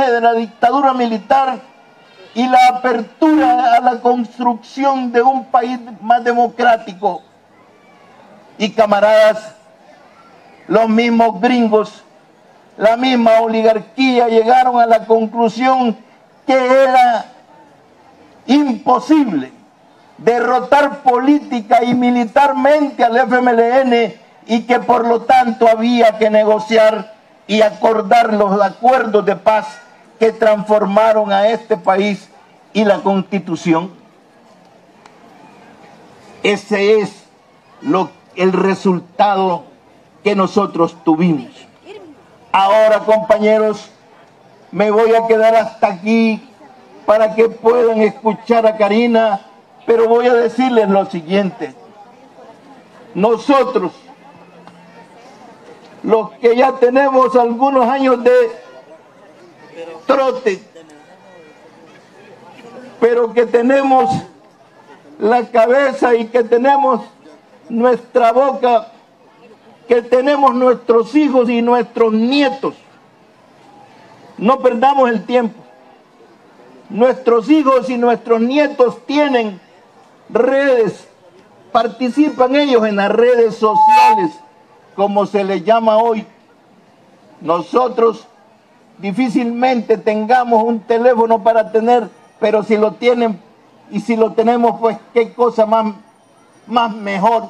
mensaje de la dictadura militar y la apertura a la construcción de un país más democrático. Y camaradas, los mismos gringos, la misma oligarquía llegaron a la conclusión que era imposible derrotar política y militarmente al FMLN y que por lo tanto había que negociar y acordar los acuerdos de paz que transformaron a este país y la Constitución. Ese es el resultado que nosotros tuvimos. Ahora, compañeros, me voy a quedar hasta aquí para que puedan escuchar a Karina, pero voy a decirles lo siguiente. Nosotros, los que ya tenemos algunos años de trote, pero que tenemos la cabeza y que tenemos nuestra boca, que tenemos nuestros hijos y nuestros nietos, no perdamos el tiempo. Nuestros hijos y nuestros nietos tienen redes, participan ellos en las redes sociales, como se les llama hoy. Nosotros difícilmente tengamos un teléfono para tener, pero si lo tienen y si lo tenemos, pues qué cosa más mejor.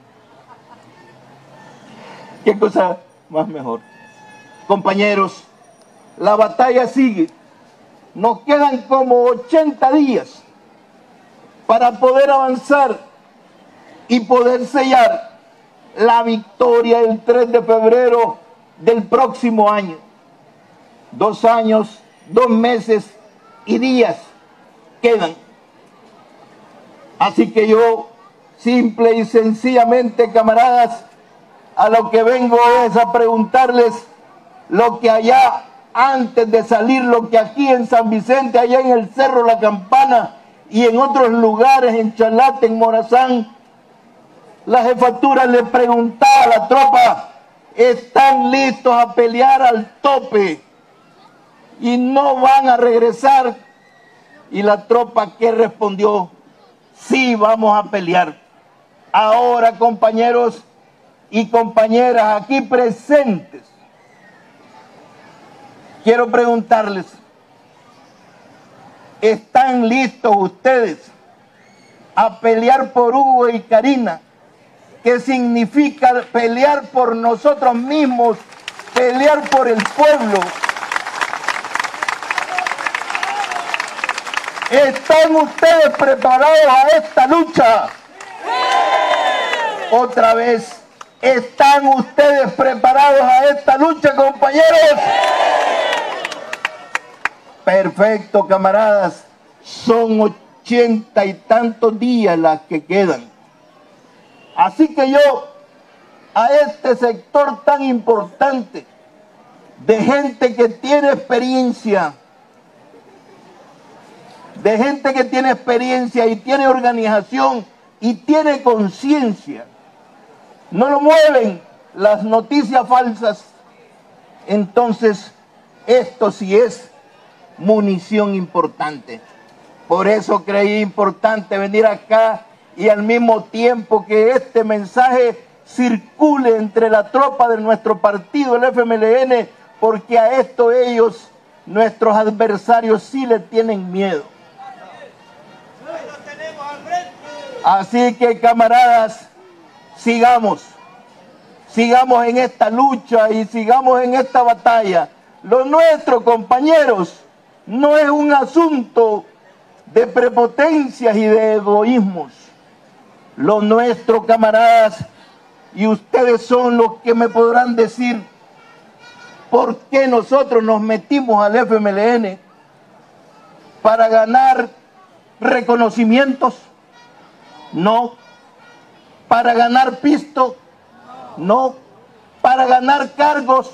Qué cosa más mejor. Compañeros, la batalla sigue. Nos quedan como 80 días para poder avanzar y poder sellar la victoria el 3 de febrero del próximo año. 2 años, 2 meses y días quedan. Así que yo, simple y sencillamente, camaradas, a lo que vengo es a preguntarles lo que allá, antes de salir, lo que aquí en San Vicente, allá en el Cerro La Campana y en otros lugares, en Chalate, en Morazán, la jefatura le preguntaba a la tropa: ¿están listos a pelear al tope y no van a regresar? Y la tropa, ¿qué respondió? Sí, vamos a pelear. Ahora, compañeros y compañeras aquí presentes, quiero preguntarles: ¿están listos ustedes a pelear por Hugo y Karina? ¿Qué significa pelear por nosotros mismos, pelear por el pueblo? ¿Están ustedes preparados a esta lucha? Otra vez, ¿están ustedes preparados a esta lucha, compañeros? Perfecto, camaradas. Son 80 y tantos días las que quedan. Así que yo, a este sector tan importante, de gente que tiene experiencia, y tiene organización y tiene conciencia, no lo mueven las noticias falsas, entonces esto sí es munición importante. Por eso creí importante venir acá y al mismo tiempo que este mensaje circule entre la tropa de nuestro partido, el FMLN, porque a esto ellos, nuestros adversarios, sí le tienen miedo. Así que, camaradas, sigamos en esta lucha y sigamos en esta batalla. Lo nuestro, compañeros, no es un asunto de prepotencias y de egoísmos. Lo nuestro, camaradas, y ustedes son los que me podrán decir por qué nosotros nos metimos al FMLN: para ganar reconocimientos, no; para ganar pisto, no; para ganar cargos.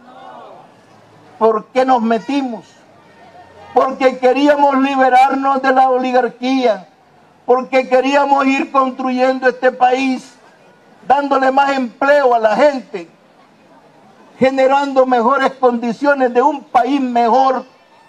¿Por qué nos metimos? Porque queríamos liberarnos de la oligarquía, porque queríamos ir construyendo este país, dándole más empleo a la gente, generando mejores condiciones de un país mejor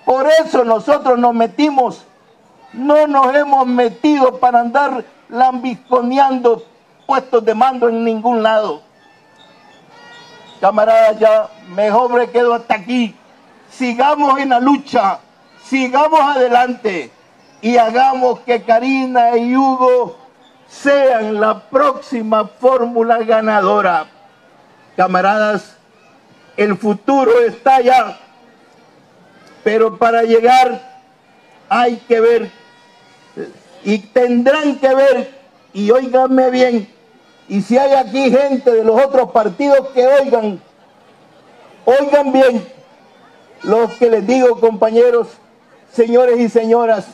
Por eso nosotros nos metimos, no nos hemos metido para andar lambisconeando puestos de mando en ningún lado. Camaradas, ya mejor me quedo hasta aquí. Sigamos en la lucha, sigamos adelante y hagamos que Karina y Hugo sean la próxima fórmula ganadora. Camaradas, el futuro está allá, pero para llegar hay que ver y tendrán que ver, y óiganme bien, y si hay aquí gente de los otros partidos que oigan bien lo que les digo, compañeros, señores y señoras.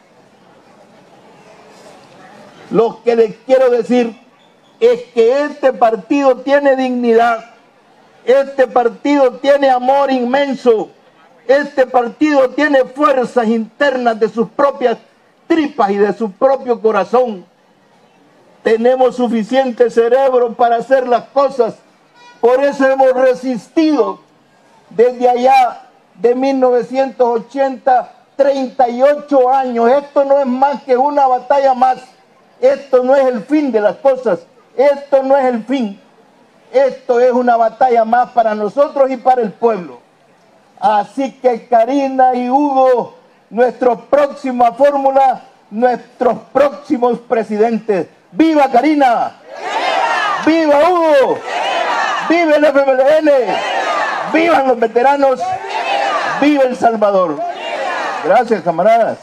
Lo que les quiero decir es que este partido tiene dignidad, este partido tiene amor inmenso, este partido tiene fuerzas internas de sus propias tripas y de su propio corazón. Tenemos suficiente cerebro para hacer las cosas, por eso hemos resistido desde allá de 1980, 38 años. Esto no es más que una batalla más. Esto no es el fin de las cosas, esto no es el fin, esto es una batalla más para nosotros y para el pueblo. Así que Karina y Hugo, nuestra próxima fórmula, nuestros próximos presidentes. ¡Viva Karina! ¡Viva! ¡Viva Hugo! ¡Viva! ¡Viva el FMLN! ¡Viva! ¡Vivan los veteranos! ¡Viva! ¡Viva El Salvador! ¡Viva! Gracias, camaradas.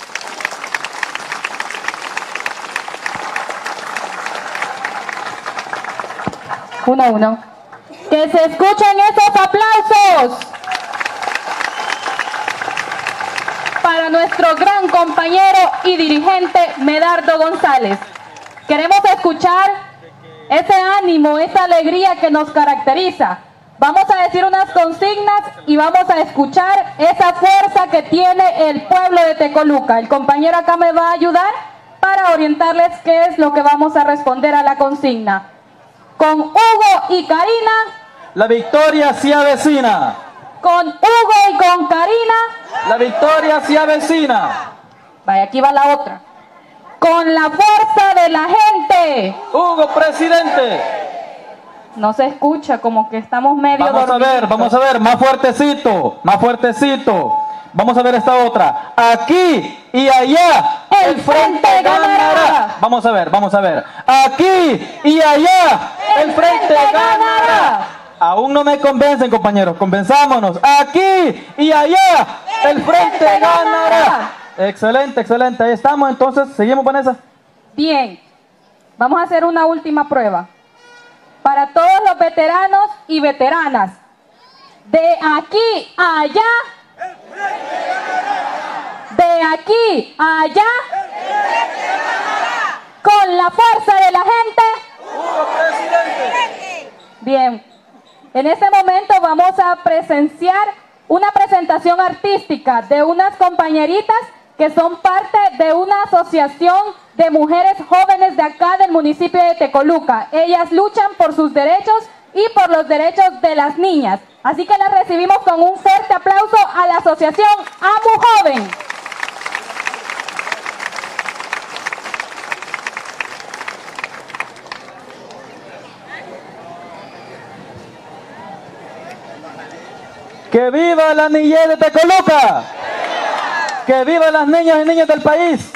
Uno. Que se escuchen esos aplausos para nuestro gran compañero y dirigente Medardo González. Queremos escuchar ese ánimo, esa alegría que nos caracteriza. Vamos a decir unas consignas y vamos a escuchar esa fuerza que tiene el pueblo de Tecoluca. El compañero acá me va a ayudar para orientarles qué es lo que vamos a responder a la consigna. Con Hugo y Karina, la victoria se avecina. Con Hugo y con Karina, la victoria se avecina. Vaya, aquí va la otra. Con la fuerza de la gente, Hugo presidente. No se escucha, como que estamos medio dormidos. Vamos a ver, más fuertecito, más fuertecito. Vamos a ver esta otra. Aquí y allá, el frente ganará. Vamos a ver. Aquí y allá, el frente ganará. Aún no me convencen, compañeros, convenzámonos. Aquí y allá, el frente ganará. Excelente, ahí estamos, entonces, ¿seguimos, Vanessa? Bien, vamos a hacer una última prueba. Para todos los veteranos y veteranas, de aquí a allá, de aquí a allá, con la fuerza de la gente, ¡Hugo presidente! Bien, en este momento vamos a presenciar una presentación artística de unas compañeritas que son parte de una asociación de mujeres jóvenes de acá del municipio de Tecoluca. Ellas luchan por sus derechos y por los derechos de las niñas. Así que las recibimos con un fuerte aplauso a la asociación AMU Joven. ¡Que viva la niñez de Tecoluca! ¡Que viva las niñas y niños del país!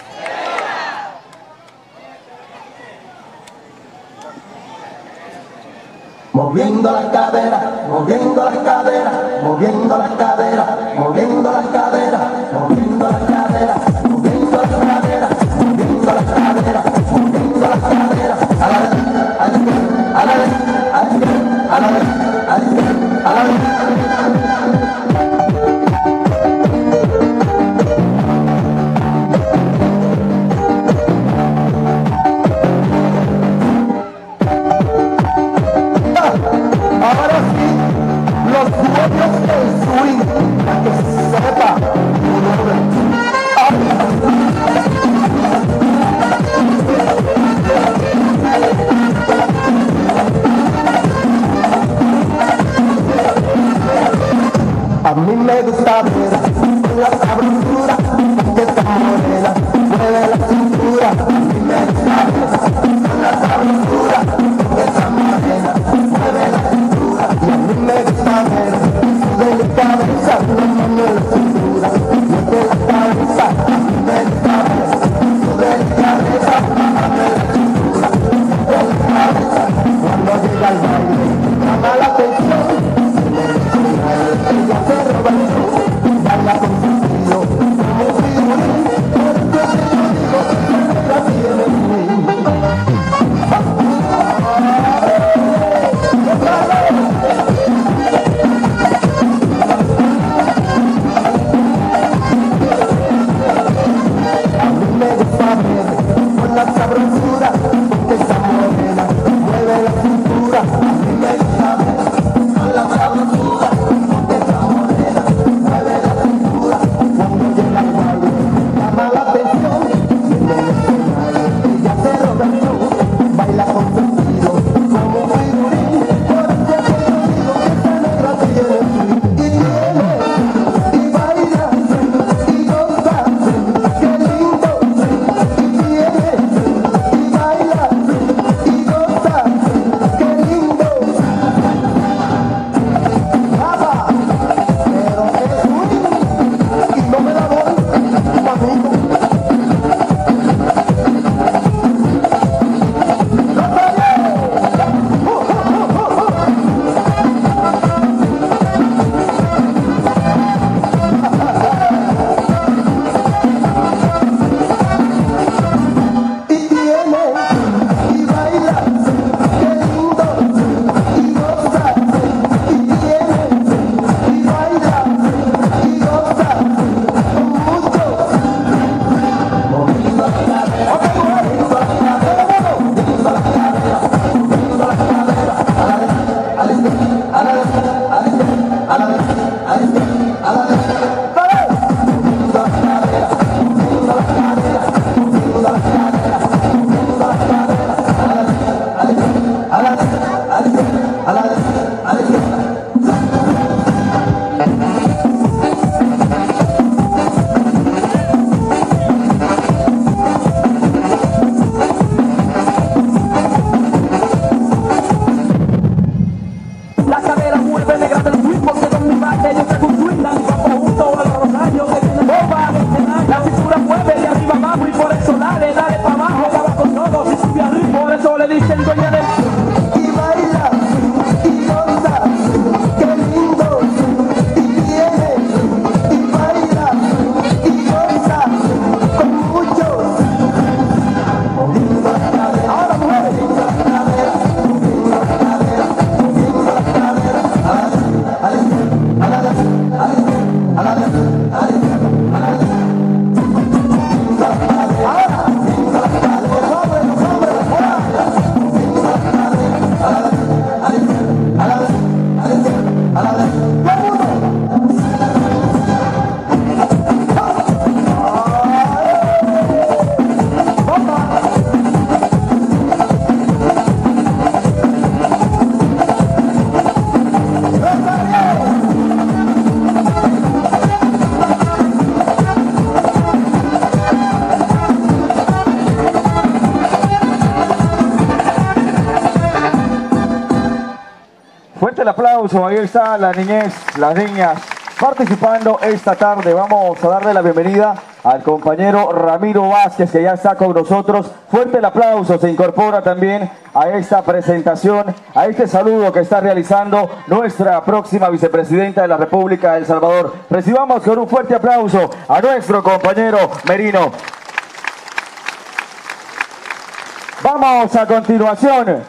Moviendo las caderas, moviendo las caderas, moviendo las caderas, moviendo las caderas, moviendo las caderas, moviendo las caderas, moviendo las caderas, moviendo las caderas, a la vez, a la vez, a la vez, a la vez, a la vez. Ahora sí, los dueños del swing. me gusta ver la sabrosura que está morena, mueve la cintura. A mí me gusta ver la sabrosura que está morena, mueve la cintura. Y a mí me gusta ver de mi cabeza la mano en la cintura, mueve la cabeza. A mí me gusta ver de mi cabeza la mano en la cintura, mueve la cabeza. Cuando llega el baile llama la atención. Ella se roba el show, baila con su estilo, como un figurín. Por eso es que yo digo que la tiene en mí. A mí me gusta ver con la sabrosura, porque está morena, mueve la cintura. A mí me gusta ver con la sabrosura, porque está morena, mueve la cintura. Cuando llega el baile, llama la atención. En el escenario, ella se roba el show, baila con su estilo, como un figurín. Por eso es que yo digo que esta negra tiene swing. Y tiene, y baila, y goza, qué lindo. Y tiene, y baila, y goza, qué lindo. Nada, pero es swing. Y no me la doy, mamito. Y tiene, y baila, qué lindo, y goza, y tiene, y baila, y goza, con mucho. Moviendo la cadera, moviendo la cadera, moviendo la cadera, moviendo la cadera, a la derecha, a la izquierda, a la derecha, a la izquierda, a la derecha, a la izquierda, a la derecha. Moviendo la cadera, moviendo la cadera, moviendo la cadera, moviendo la cadera, a la derecha, a la izquierda, a la derecha, a la izquierda, a la derecha, a la izquierda. La cadera mueve negra del swing, porque con mi bate yo saco un swing. Vamos juntos a los rosarios, que viene bomba de escenario. La cintura mueve de arriba abajo y por eso dale, dale pa' abajo, acaba con todo, si sube arriba. Por eso le dicen dueña del y baila, y goza, qué lindo. Y tiene, y baila, y goza, con mucho. Moviendo la cadera, ahora mujeres, moviendo la cadera, moviendo la cadera, moviendo la cadera, a la derecha, a la izquierda, a la derecha, a la izquierda, a la derecha, a la izquierda, a la derecha. Moviendo la cadera, ahora, moviendo la cadera, los hombres, ahora. Moviendo la cadera, a la derecha, a la izquierda, a la derecha, a la izquierda, a la derecha. ¡Todo el mundo! Fuerte el aplauso, ahí está la niñez, las niñas participando esta tarde. Vamos a darle la bienvenida al compañero Ramiro Vázquez, que ya está con nosotros. Fuerte el aplauso, se incorpora también a esta presentación, a este saludo que está realizando nuestra próxima vicepresidenta de la República de El Salvador. Recibamos con un fuerte aplauso a nuestro compañero Merino. Vamos a continuación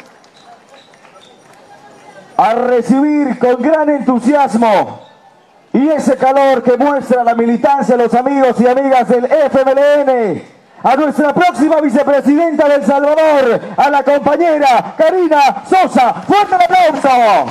a recibir con gran entusiasmo y ese calor que muestra la militancia de los amigos y amigas del FMLN, a nuestra próxima vicepresidenta de El Salvador, a la compañera Karina Sosa. ¡Fuerte el aplauso!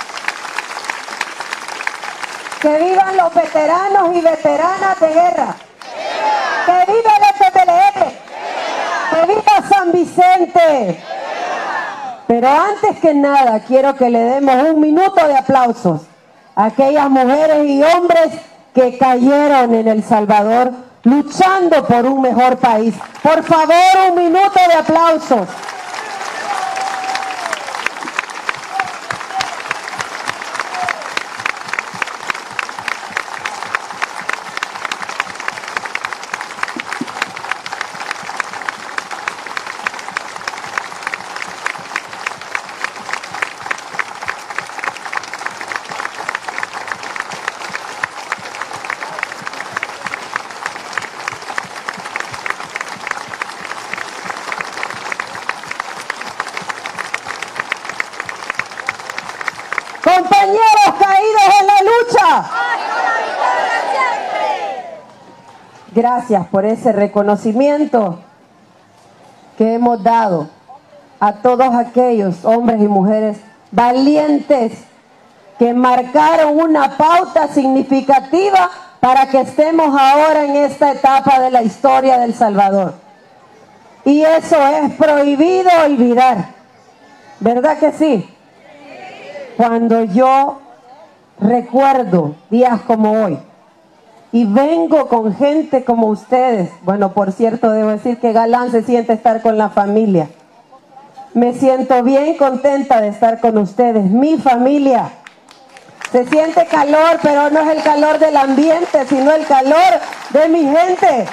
Que vivan los veteranos y veteranas de guerra. Que viva el FMLN. Que viva San Vicente. Pero antes que nada quiero que le demos un minuto de aplausos a aquellas mujeres y hombres que cayeron en El Salvador luchando por un mejor país. Por favor, un minuto de aplausos. Compañeros caídos en la lucha. Gracias por ese reconocimiento que hemos dado a todos aquellos hombres y mujeres valientes que marcaron una pauta significativa para que estemos ahora en esta etapa de la historia de El Salvador. Y eso es prohibido olvidar. ¿Verdad que sí? Cuando yo recuerdo días como hoy y vengo con gente como ustedes, bueno, por cierto, debo decir que Galán se siente estar con la familia. Me siento bien contenta de estar con ustedes, mi familia. Se siente calor, pero no es el calor del ambiente, sino el calor de mi gente.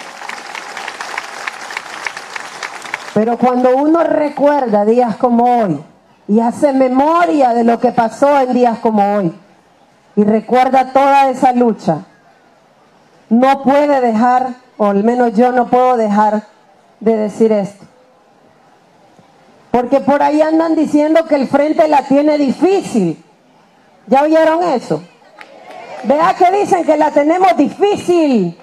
Pero cuando uno recuerda días como hoy, y hace memoria de lo que pasó en días como hoy y recuerda toda esa lucha, no puede dejar, o al menos yo no puedo dejar de decir esto, porque por ahí andan diciendo que el frente la tiene difícil. ¿Ya oyeron eso? Vea que dicen que la tenemos difícil.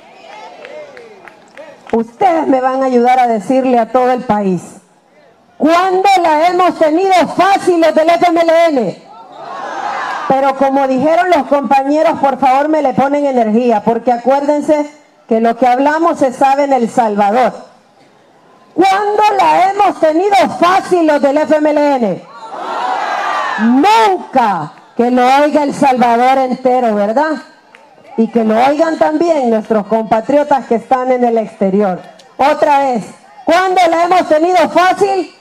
Ustedes me van a ayudar a decirle a todo el país, ¿cuándo la hemos tenido fácil los del FMLN? Pero como dijeron los compañeros, por favor me le ponen energía, porque acuérdense que lo que hablamos se sabe en El Salvador. ¿Cuándo la hemos tenido fácil los del FMLN? Nunca. Que lo oiga El Salvador entero, ¿verdad? Y que lo oigan también nuestros compatriotas que están en el exterior. Otra vez, ¿cuándo la hemos tenido fácil?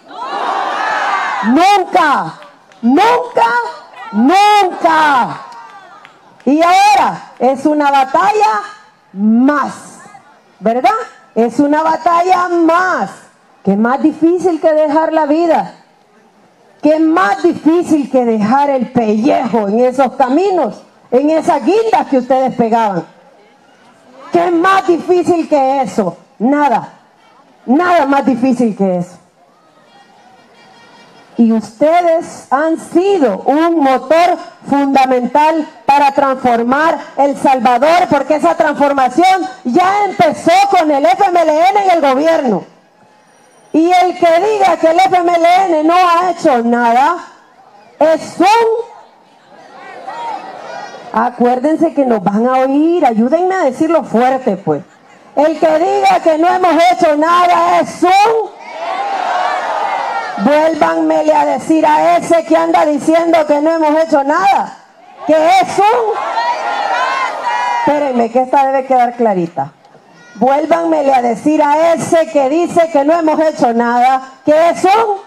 Nunca, nunca, nunca. Y ahora es una batalla más, ¿verdad? Es una batalla más, que es más difícil que dejar la vida, que es más difícil que dejar el pellejo en esos caminos, en esas guindas que ustedes pegaban. ¿Qué es más difícil que eso? Nada, nada más difícil que eso. Y ustedes han sido un motor fundamental para transformar El Salvador, porque esa transformación ya empezó con el FMLN en el gobierno. Y el que diga que el FMLN no ha hecho nada, es un... Acuérdense que nos van a oír, ayúdenme a decirlo fuerte, pues. El que diga que no hemos hecho nada es un... Vuélvanmele a decir a ese que anda diciendo que no hemos hecho nada, que es un... Espérenme, que esta debe quedar clarita. Vuélvanmele a decir a ese que dice que no hemos hecho nada, que es un...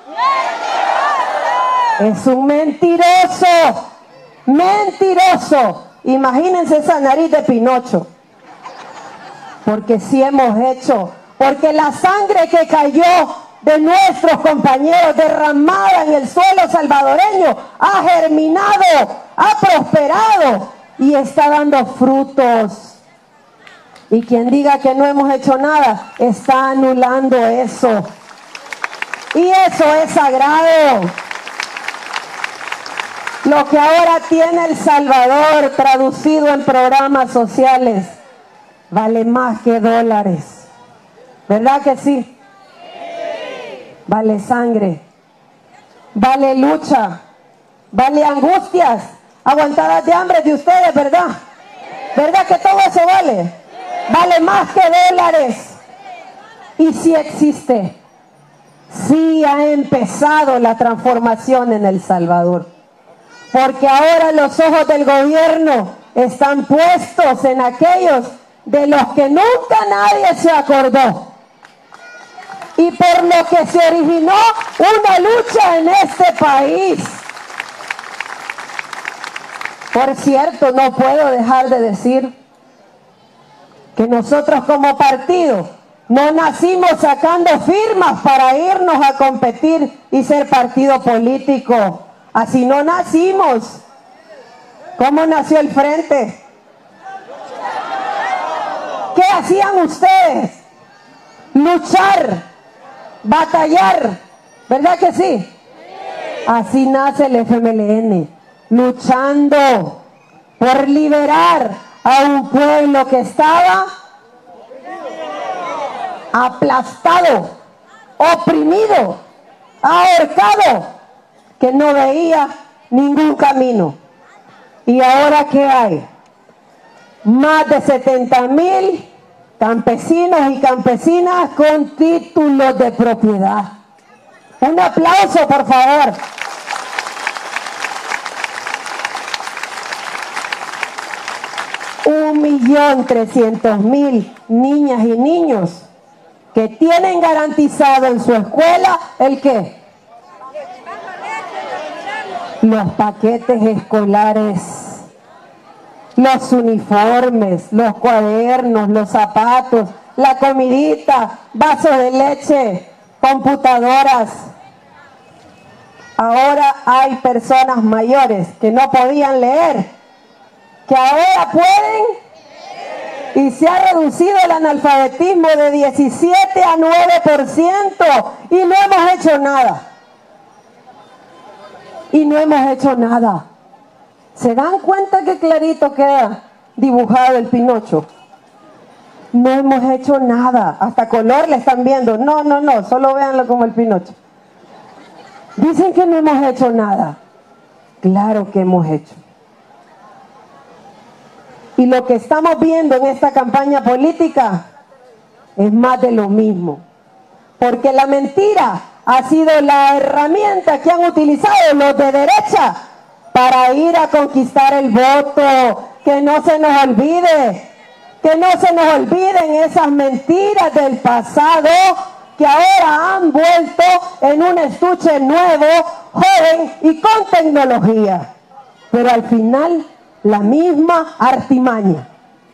Es un mentiroso. Mentiroso. Imagínense esa nariz de Pinocho. Porque sí hemos hecho. Porque la sangre que cayó de nuestros compañeros derramada en el suelo salvadoreño ha germinado, ha prosperado y está dando frutos. Y quien diga que no hemos hecho nada está anulando eso. Y eso es sagrado. Lo que ahora tiene El Salvador traducido en programas sociales vale más que dólares. ¿Verdad que sí? Vale sangre, vale lucha, vale angustias, aguantadas de hambre de ustedes, ¿verdad? ¿Verdad que todo eso vale? Vale más que dólares. Y sí existe, sí ha empezado la transformación en El Salvador. Porque ahora los ojos del gobierno están puestos en aquellos de los que nunca nadie se acordó y por lo que se originó una lucha en este país. Por cierto, no puedo dejar de decir que nosotros como partido no nacimos sacando firmas para irnos a competir y ser partido político. Así no nacimos. ¿Cómo nació el Frente? ¿Qué hacían ustedes? Luchar, batallar, ¿verdad que sí? Así nace el FMLN, luchando por liberar a un pueblo que estaba aplastado, oprimido, ahorcado, que no veía ningún camino. ¿Y ahora qué hay? Más de 70,000 campesinos y campesinas con títulos de propiedad. Un aplauso, por favor. $1.300.000 niñas y niños que tienen garantizado en su escuela ¿el qué? Los paquetes escolares, los uniformes, los cuadernos, los zapatos, la comidita, vasos de leche, computadoras. Ahora hay personas mayores que no podían leer, que ahora pueden, y se ha reducido el analfabetismo de 17 a 9% y no hemos hecho nada. Y no hemos hecho nada. ¿Se dan cuenta que clarito queda dibujado el Pinocho? No hemos hecho nada. Hasta color le están viendo. No, solo véanlo como el Pinocho. Dicen que no hemos hecho nada. Claro que hemos hecho. Y lo que estamos viendo en esta campaña política es más de lo mismo. Porque la mentira ha sido la herramienta que han utilizado los de derecha para ir a conquistar el voto. Que no se nos olvide, que no se nos olviden esas mentiras del pasado que ahora han vuelto en un estuche nuevo, joven y con tecnología. Pero al final, la misma artimaña.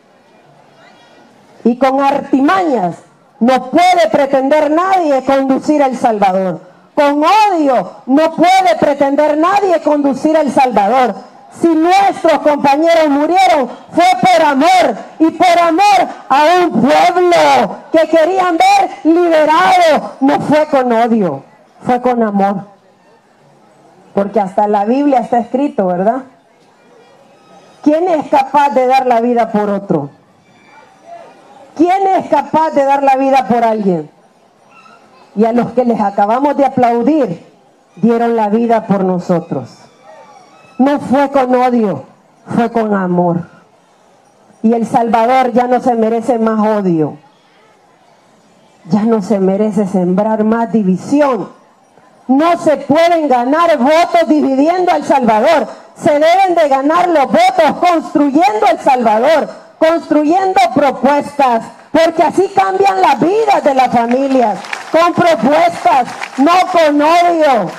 Y con artimañas no puede pretender nadie conducir a El Salvador. Con odio no puede pretender nadie conducir a El Salvador. Si nuestros compañeros murieron, fue por amor, y por amor a un pueblo que querían ver liberado. No fue con odio, fue con amor. Porque hasta en la Biblia está escrito, ¿verdad? ¿Quién es capaz de dar la vida por otro? ¿Quién es capaz de dar la vida por alguien? Y a los que les acabamos de aplaudir, dieron la vida por nosotros. No fue con odio, fue con amor. Y El Salvador ya no se merece más odio. Ya no se merece sembrar más división. No se pueden ganar votos dividiendo a El Salvador. Se deben de ganar los votos construyendo El Salvador, construyendo propuestas, porque así cambian las vidas de las familias, con propuestas, no con odio.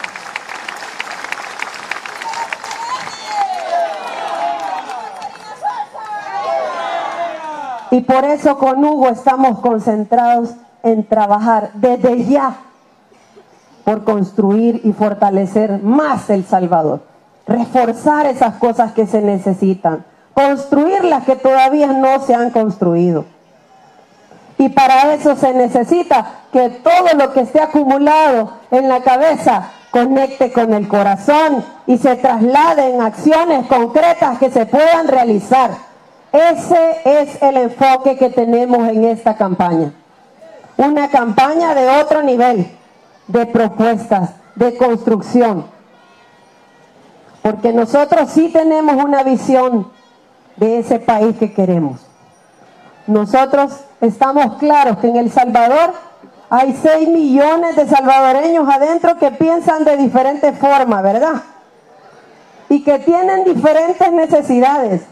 Y por eso con Hugo estamos concentrados en trabajar desde ya por construir y fortalecer más El Salvador, reforzar esas cosas que se necesitan, construir las que todavía no se han construido. Y para eso se necesita que todo lo que esté acumulado en la cabeza conecte con el corazón y se traslade en acciones concretas que se puedan realizar. Ese es el enfoque que tenemos en esta campaña. Una campaña de otro nivel, de propuestas, de construcción. Porque nosotros sí tenemos una visión de ese país que queremos. Nosotros estamos claros que en El Salvador hay 6 millones de salvadoreños adentro que piensan de diferentes formas, ¿verdad? Y que tienen diferentes necesidades.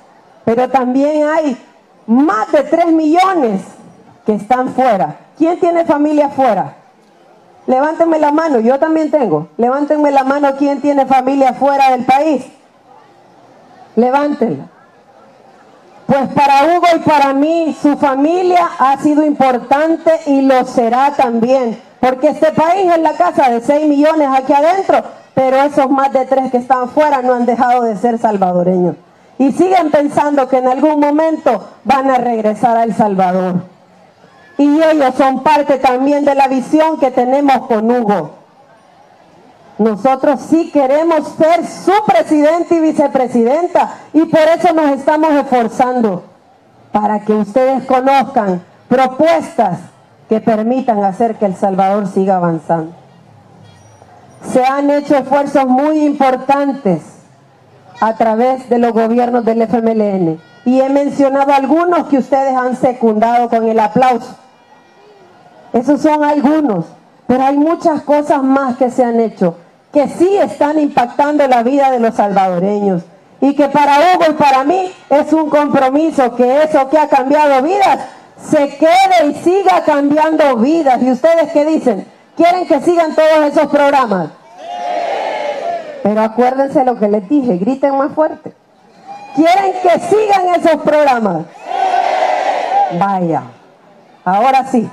pero también hay más de 3 millones que están fuera. ¿Quién tiene familia fuera? Levántenme la mano, yo también tengo. Levántenme la mano, ¿quién tiene familia fuera del país? Levántenla. Pues para Hugo y para mí, su familia ha sido importante y lo será también. Porque este país es la casa de 6 millones aquí adentro, pero esos más de 3 que están fuera no han dejado de ser salvadoreños. Y siguen pensando que en algún momento van a regresar a El Salvador. Y ellos son parte también de la visión que tenemos con Hugo. Nosotros sí queremos ser su presidente y vicepresidenta, y por eso nos estamos esforzando, para que ustedes conozcan propuestas que permitan hacer que El Salvador siga avanzando. Se han hecho esfuerzos muy importantes a través de los gobiernos del FMLN, y he mencionado algunos que ustedes han secundado con el aplauso. Esos son algunos, pero hay muchas cosas más que se han hecho, que sí están impactando la vida de los salvadoreños, y que para Hugo y para mí es un compromiso que eso que ha cambiado vidas se quede y siga cambiando vidas. ¿Y ustedes qué dicen? ¿Quieren que sigan todos esos programas? Pero acuérdense lo que les dije, griten más fuerte. ¿Quieren que sigan esos programas? Vaya, ahora sí.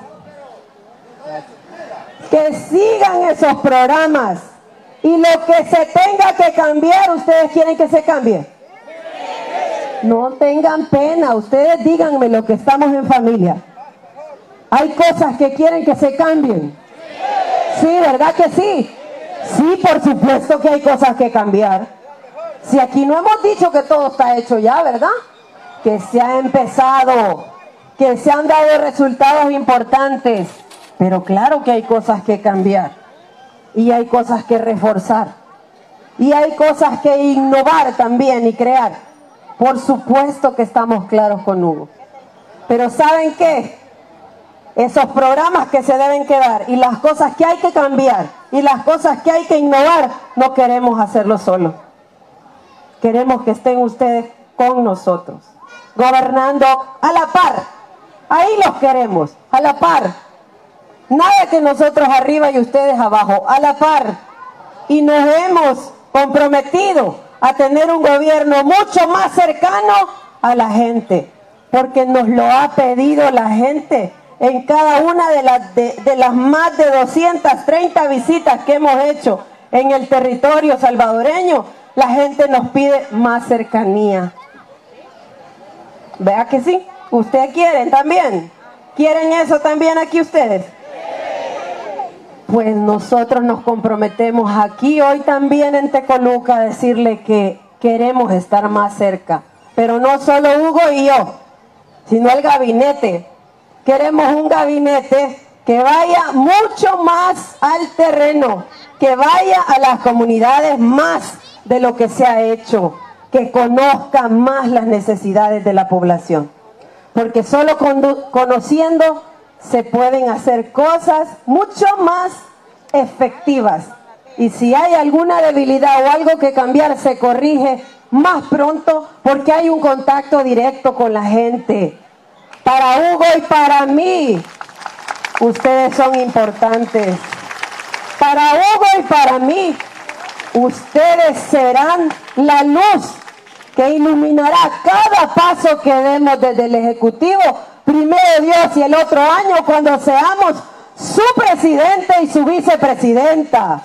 Que sigan esos programas, y lo que se tenga que cambiar, ¿ustedes quieren que se cambie? No tengan pena, ustedes díganme lo que estamos en familia. ¿Hay cosas que quieren que se cambien? Sí, ¿verdad que sí? Sí, por supuesto que hay cosas que cambiar. Si aquí no hemos dicho que todo está hecho ya, ¿verdad? Que se ha empezado, que se han dado resultados importantes. Pero claro que hay cosas que cambiar, y hay cosas que reforzar, y hay cosas que innovar también y crear. Por supuesto que estamos claros con Hugo. Pero ¿saben qué? Esos programas que se deben quedar, y las cosas que hay que cambiar, y las cosas que hay que innovar, no queremos hacerlo solo. Queremos que estén ustedes con nosotros, gobernando a la par. Ahí los queremos, a la par. Nada que nosotros arriba y ustedes abajo, a la par. Y nos hemos comprometido a tener un gobierno mucho más cercano a la gente, porque nos lo ha pedido la gente en cada una de las más de 230 visitas que hemos hecho en el territorio salvadoreño. La gente nos pide más cercanía. ¿Vea que sí? ¿Ustedes quieren también? ¿Quieren eso también aquí ustedes? Pues nosotros nos comprometemos aquí hoy también en Tecoluca a decirle que queremos estar más cerca. Pero no solo Hugo y yo, sino el gabinete. Queremos un gabinete que vaya mucho más al terreno, que vaya a las comunidades más de lo que se ha hecho, que conozca más las necesidades de la población. Porque solo conociendo se pueden hacer cosas mucho más efectivas. Y si hay alguna debilidad o algo que cambiar, se corrige más pronto, porque hay un contacto directo con la gente. Para Hugo y para mí, ustedes son importantes. Para Hugo y para mí, ustedes serán la luz que iluminará cada paso que demos desde el Ejecutivo, primero Dios, y el otro año cuando seamos su presidente y su vicepresidenta.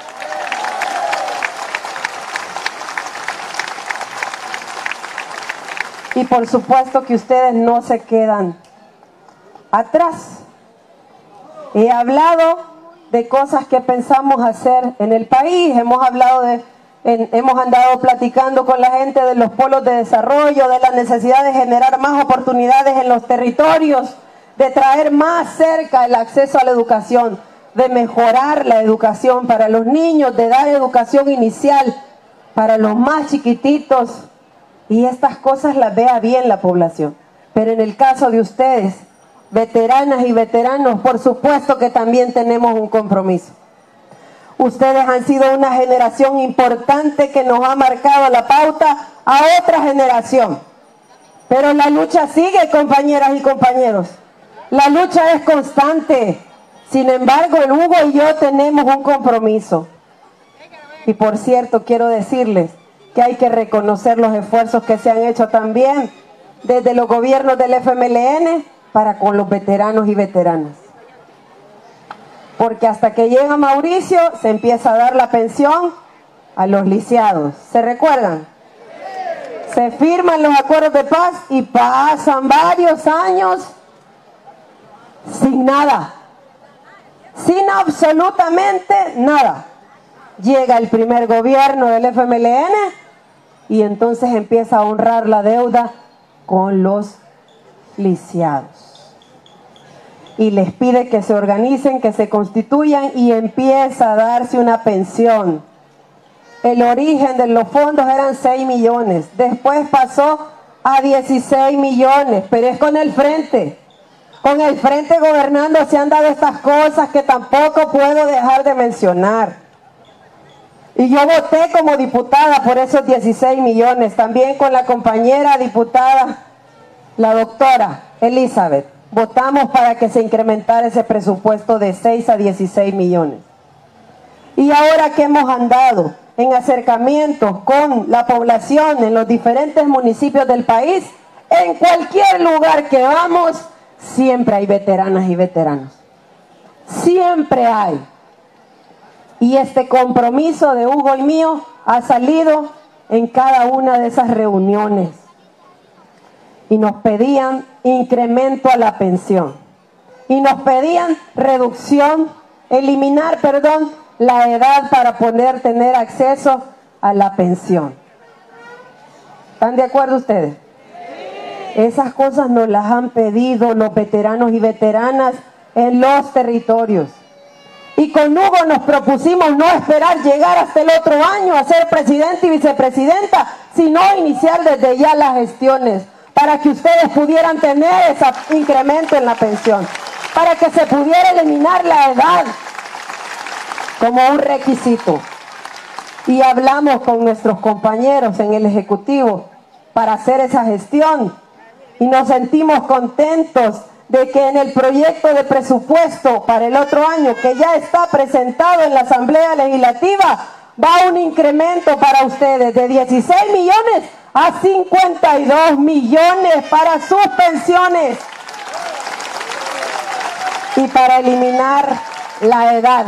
Y por supuesto que ustedes no se quedan atrás. He hablado de cosas que pensamos hacer en el país, hemos andado platicando con la gente de los polos de desarrollo, de la necesidad de generar más oportunidades en los territorios, de traer más cerca el acceso a la educación, de mejorar la educación para los niños, de dar educación inicial para los más chiquititos, y estas cosas las vea bien la población. Pero en el caso de ustedes, veteranas y veteranos, por supuesto que también tenemos un compromiso. Ustedes han sido una generación importante que nos ha marcado la pauta a otra generación. Pero la lucha sigue, compañeras y compañeros. La lucha es constante. Sin embargo, el Hugo y yo tenemos un compromiso. Y por cierto, quiero decirles que hay que reconocer los esfuerzos que se han hecho también desde los gobiernos del FMLN para con los veteranos y veteranas. Porque hasta que llega Mauricio se empieza a dar la pensión a los lisiados. ¿Se recuerdan? Se firman los acuerdos de paz y pasan varios años sin nada, sin absolutamente nada. Llega el primer gobierno del FMLN y entonces empieza a honrar la deuda con los lisiados. Y les pide que se organicen, que se constituyan y empieza a darse una pensión. El origen de los fondos eran 6 millones, después pasó a 16 millones, pero es con el frente gobernando se han dado estas cosas que tampoco puedo dejar de mencionar. Y yo voté como diputada por esos 16 millones, también con la compañera diputada, la doctora Elizabeth, votamos para que se incrementara ese presupuesto de 6 a 16 millones. Y ahora que hemos andado en acercamientos con la población en los diferentes municipios del país, en cualquier lugar que vamos, siempre hay veteranas y veteranos. Siempre hay. Y este compromiso de Hugo y mío ha salido en cada una de esas reuniones. Y nos pedían incremento a la pensión. Y nos pedían eliminar la edad para poder tener acceso a la pensión. ¿Están de acuerdo ustedes? Esas cosas nos las han pedido los veteranos y veteranas en los territorios. Y con Hugo nos propusimos no esperar llegar hasta el otro año a ser presidente y vicepresidenta, sino iniciar desde ya las gestiones para que ustedes pudieran tener ese incremento en la pensión, para que se pudiera eliminar la edad como un requisito. Y hablamos con nuestros compañeros en el Ejecutivo para hacer esa gestión. Y nos sentimos contentos de que en el proyecto de presupuesto para el otro año, que ya está presentado en la Asamblea Legislativa, va un incremento para ustedes de 16 millones a 52 millones para sus pensiones y para eliminar la edad.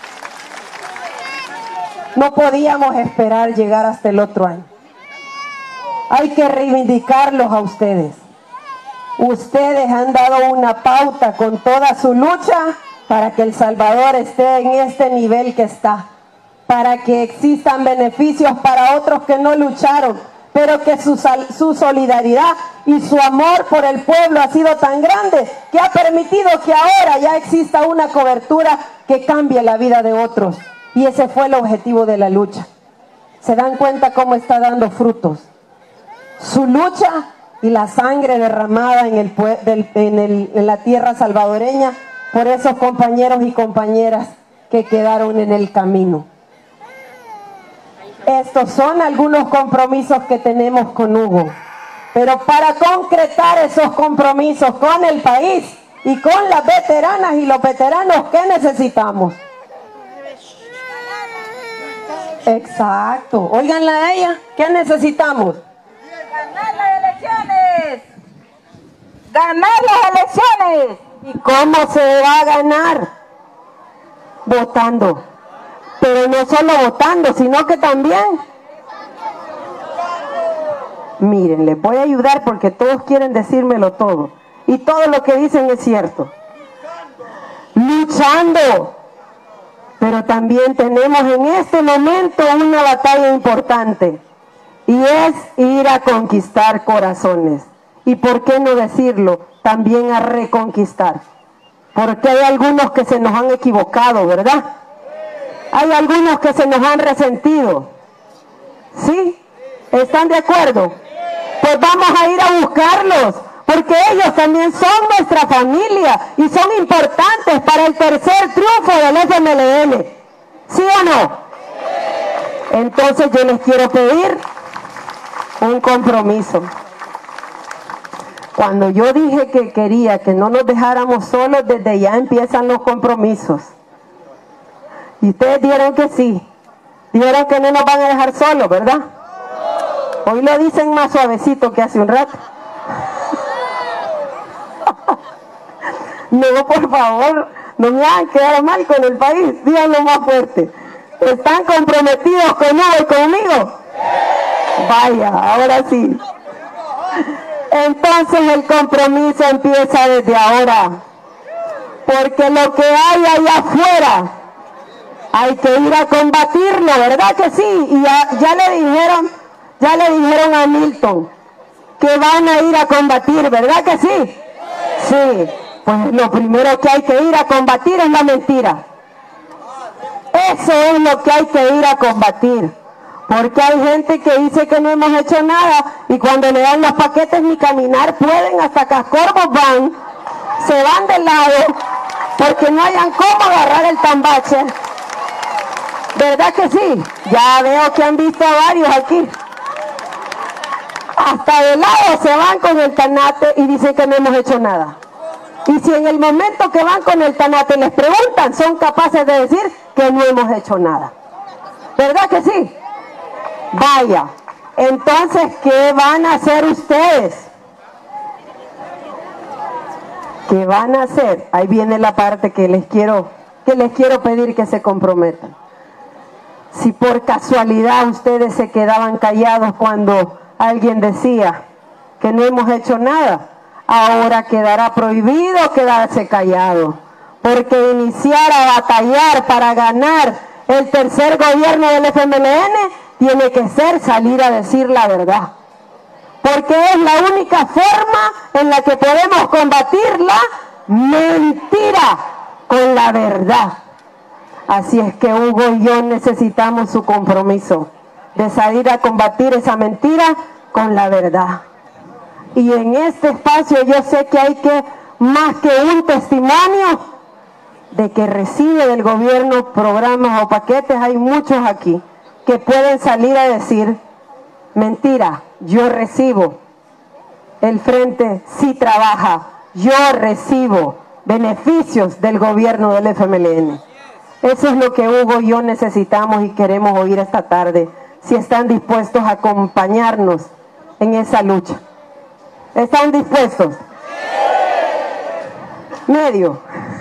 No podíamos esperar llegar hasta el otro año. Hay que reivindicarlos a ustedes. Ustedes han dado una pauta con toda su lucha para que El Salvador esté en este nivel que está, para que existan beneficios para otros que no lucharon, pero que su solidaridad y su amor por el pueblo ha sido tan grande que ha permitido que ahora ya exista una cobertura que cambie la vida de otros. Y ese fue el objetivo de la lucha. ¿Se dan cuenta cómo está dando frutos? Su lucha y la sangre derramada en la tierra salvadoreña por esos compañeros y compañeras que quedaron en el camino. Estos son algunos compromisos que tenemos con Hugo. Pero para concretar esos compromisos con el país y con las veteranas y los veteranos, ¿qué necesitamos? Exacto. Óiganla a ella. ¿Qué necesitamos? Ganar las elecciones. Ganar las elecciones. ¿Y cómo se va a ganar? Votando. Pero no solo votando, sino que también... Miren, les voy a ayudar porque todos quieren decírmelo todo. Y todo lo que dicen es cierto. Luchando. Pero también tenemos en este momento una batalla importante. Y es ir a conquistar corazones. Y por qué no decirlo, también a reconquistar. Porque hay algunos que se nos han equivocado, ¿verdad? Hay algunos que se nos han resentido. ¿Sí? ¿Están de acuerdo? Pues vamos a ir a buscarlos, porque ellos también son nuestra familia y son importantes para el tercer triunfo del FMLN. ¿Sí o no? Entonces yo les quiero pedir un compromiso. Cuando yo dije que quería que no nos dejáramos solos, desde ya empiezan los compromisos. Y ustedes dijeron que sí. Dijeron que no nos van a dejar solos, ¿verdad? Hoy lo dicen más suavecito que hace un rato. No, por favor, no me hagan quedar mal con el país. Díganlo más fuerte. ¿Están comprometidos con Hugo y conmigo? Vaya, ahora sí. Entonces el compromiso empieza desde ahora, porque lo que hay allá afuera hay que ir a combatirlo, ¿verdad que sí? Y ya le dijeron a Milton que van a ir a combatir, ¿verdad que sí? Sí, pues lo primero que hay que ir a combatir es la mentira. Eso es lo que hay que ir a combatir. Porque hay gente que dice que no hemos hecho nada y cuando le dan los paquetes ni caminar pueden, hasta cascorbos van, se van de lado porque no hayan cómo agarrar el tambache. ¿Verdad que sí? Ya veo que han visto a varios aquí. Hasta de lado se van con el tanate y dicen que no hemos hecho nada. Y si en el momento que van con el tanate les preguntan, son capaces de decir que no hemos hecho nada. ¿Verdad que sí? Vaya, entonces, ¿qué van a hacer ustedes? ¿Qué van a hacer? Ahí viene la parte que les quiero pedir que se comprometan. Si por casualidad ustedes se quedaban callados cuando alguien decía que no hemos hecho nada, ahora quedará prohibido quedarse callado, porque iniciar a batallar para ganar el tercer gobierno del FMLN tiene que ser salir a decir la verdad, porque es la única forma en la que podemos combatir la mentira con la verdad. Así es que Hugo y yo necesitamos su compromiso de salir a combatir esa mentira con la verdad. Y en este espacio yo sé que hay que, más que un testimonio de que recibe del gobierno programas o paquetes, hay muchos aquí que pueden salir a decir, mentira, yo recibo, el frente sí trabaja, yo recibo beneficios del gobierno del FMLN. Eso es lo que Hugo y yo necesitamos y queremos oír esta tarde, si están dispuestos a acompañarnos en esa lucha. ¿Están dispuestos? Medio.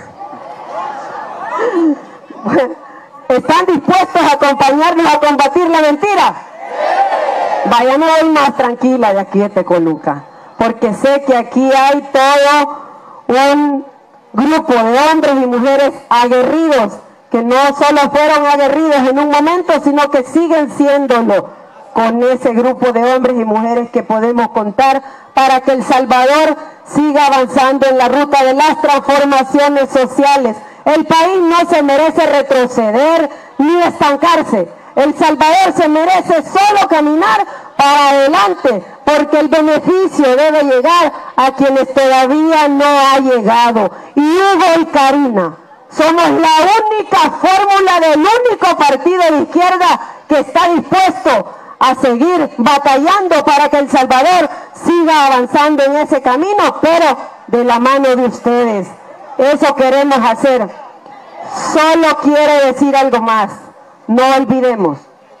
¿Están dispuestos a acompañarnos a combatir la mentira? Vaya, me voy más tranquila de aquí de Tecoluca, porque sé que aquí hay todo un grupo de hombres y mujeres aguerridos, que no solo fueron aguerridos en un momento, sino que siguen siéndolo, con ese grupo de hombres y mujeres que podemos contar para que El Salvador siga avanzando en la ruta de las transformaciones sociales. El país no se merece retroceder ni estancarse. El Salvador se merece solo caminar para adelante, porque el beneficio debe llegar a quienes todavía no ha llegado. Y Hugo y Karina somos la única fórmula del único partido de izquierda que está dispuesto a seguir batallando para que El Salvador siga avanzando en ese camino, pero de la mano de ustedes. Eso queremos hacer. Solo quiero decir algo más. No olvidemos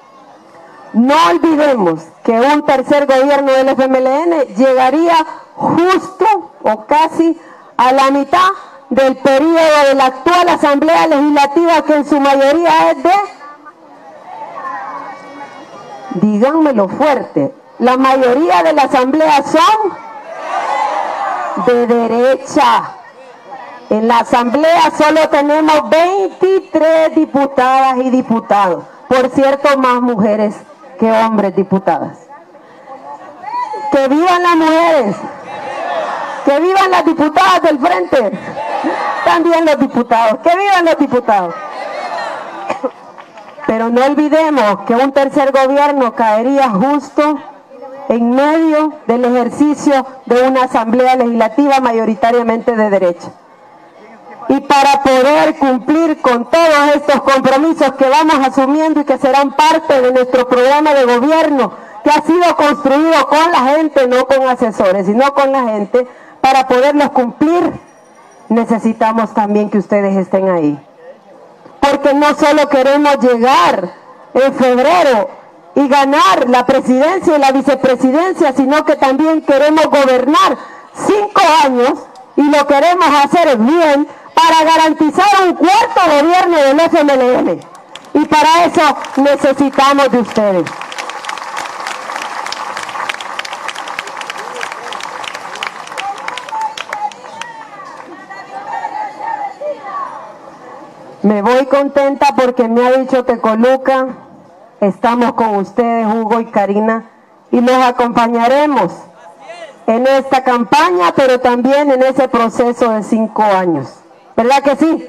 que un tercer gobierno del FMLN llegaría justo o casi a la mitad del periodo de la actual Asamblea Legislativa, que en su mayoría es de, díganmelo fuerte, la mayoría de la Asamblea son de derecha. En la Asamblea solo tenemos 23 diputadas y diputados. Por cierto, más mujeres que hombres diputadas. ¡Que vivan las mujeres! ¡Que vivan las diputadas del frente! También los diputados. ¡Que vivan los diputados! Pero no olvidemos que un tercer gobierno caería justo en medio del ejercicio de una Asamblea Legislativa mayoritariamente de derecha. Y para poder cumplir con todos estos compromisos que vamos asumiendo y que serán parte de nuestro programa de gobierno, que ha sido construido con la gente, no con asesores, sino con la gente, para poderlos cumplir, necesitamos también que ustedes estén ahí. Porque no solo queremos llegar en febrero y ganar la presidencia y la vicepresidencia, sino que también queremos gobernar 5 años y lo queremos hacer bien para garantizar un cuarto gobierno del FMLN. Y para eso necesitamos de ustedes. Me voy contenta porque me ha dicho Tecoluca, estamos con ustedes, Hugo y Karina, y los acompañaremos en esta campaña, pero también en ese proceso de 5 años. ¿Verdad que sí?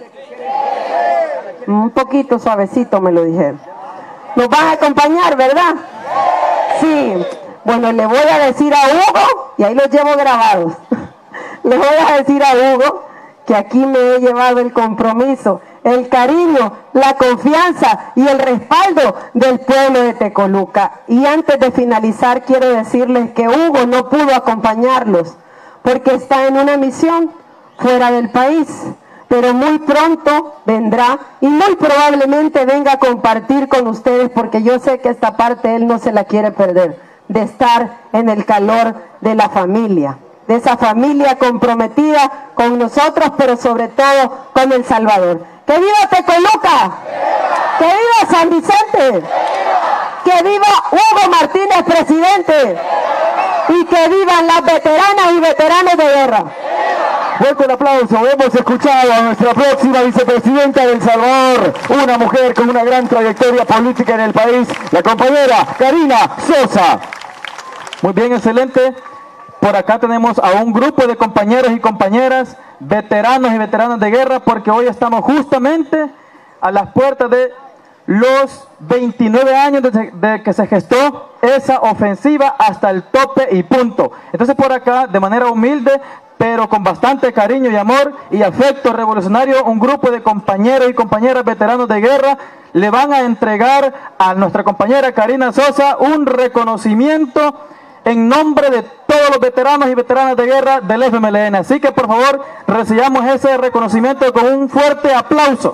Un poquito suavecito me lo dijeron. ¿Nos van a acompañar, verdad? Sí. Bueno, le voy a decir a Hugo, y ahí los llevo grabados, le voy a decir a Hugo que aquí me he llevado el compromiso, el cariño, la confianza y el respaldo del pueblo de Tecoluca. Y antes de finalizar, quiero decirles que Hugo no pudo acompañarlos porque está en una misión fuera del país, pero muy pronto vendrá y muy probablemente venga a compartir con ustedes, porque yo sé que esta parte él no se la quiere perder, de estar en el calor de la familia, de esa familia comprometida con nosotros, pero sobre todo con El Salvador. ¡Que viva Tecoluca! ¡Que viva San Vicente! ¡Que viva Hugo Martínez, presidente! ¡Y que vivan las veteranas y veteranos de guerra! Fuerte el aplauso. Hemos escuchado a nuestra próxima vicepresidenta de El Salvador, una mujer con una gran trayectoria política en el país, la compañera Karina Sosa. Muy bien, excelente. Por acá tenemos a un grupo de compañeros y compañeras, veteranos y veteranas de guerra, porque hoy estamos justamente a las puertas de los 29 años de que se gestó esa ofensiva hasta el tope y punto. Entonces por acá, de manera humilde, pero con bastante cariño y amor y afecto revolucionario, un grupo de compañeros y compañeras veteranos de guerra le van a entregar a nuestra compañera Karina Sosa un reconocimiento en nombre de todos los veteranos y veteranas de guerra del FMLN. Así que por favor recibamos ese reconocimiento con un fuerte aplauso.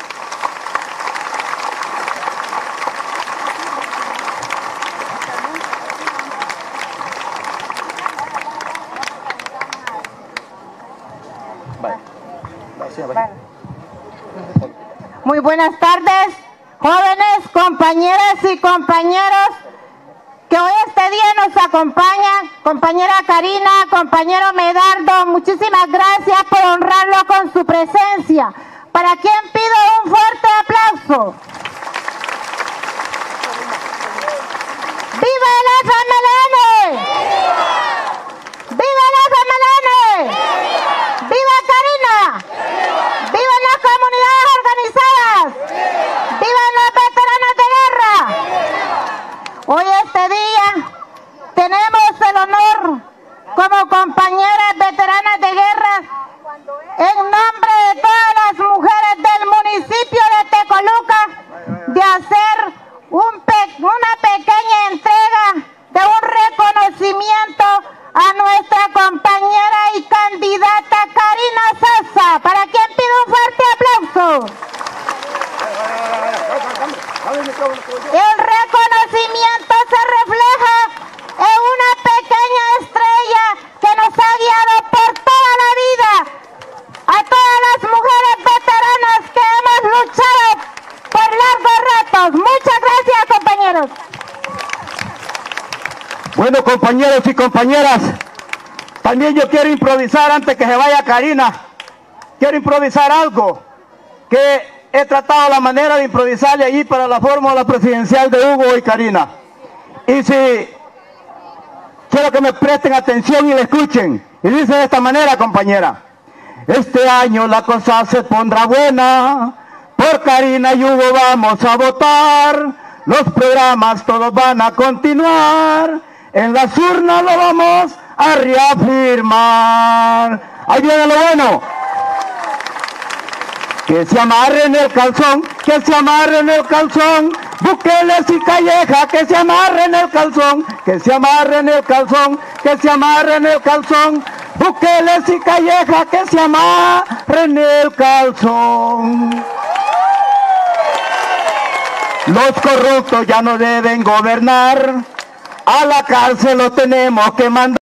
Muy buenas tardes, jóvenes, compañeras y compañeros que hoy este día nos acompañan. Compañera Karina, compañero Medardo, muchísimas gracias por honrarlo con su presencia. ¿Para quien pido un fuerte aplauso? ¡Viva el FMLN! ¡Viva el FMLN! ¡Viva Karina! ¡Viva las comunidades organizadas! ¡Viva los veteranos de guerra! Hoy este día tenemos el honor como compañeras veteranas de guerra, en nombre de todas las mujeres del municipio de Tecoluca, de hacer una pequeña entrega de un reconocimiento a nuestra compañera y candidata Karina Sosa, para quien pido un fuerte aplauso. El reconocimiento se refleja en una pequeña estrella que nos ha guiado por toda la vida, a todas las mujeres veteranas que hemos luchado por largos retos. Muchas gracias, compañeros. Bueno, compañeros y compañeras, también yo quiero improvisar antes que se vaya Karina. Quiero improvisar algo que he tratado la manera de improvisarle allí para la fórmula presidencial de Hugo y Karina. Y si quiero que me presten atención y le escuchen. Y dice de esta manera, compañera: este año la cosa se pondrá buena, por Karina y Hugo vamos a votar, los programas todos van a continuar, en las urnas lo vamos a reafirmar. Ahí viene lo bueno. Que se amarren el calzón, que se amarren el calzón, Bukeles y Calleja, que se amarren el calzón, que se amarren el calzón, que se amarren el calzón. Bukeles y Calleja, que se amarren el calzón. Los corruptos ya no deben gobernar, a la cárcel los tenemos que mandar.